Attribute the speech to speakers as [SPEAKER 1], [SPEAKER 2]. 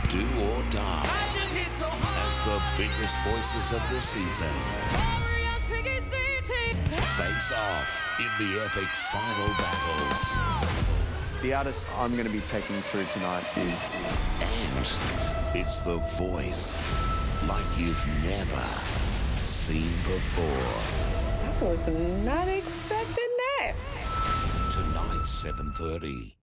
[SPEAKER 1] do or die as the biggest voices of the season face off in the epic final battles.
[SPEAKER 2] The artist I'm going to be taking through tonight is...
[SPEAKER 1] And it's the voice like you've never seen before.
[SPEAKER 3] I was not expecting that.
[SPEAKER 1] Tonight, 7:30.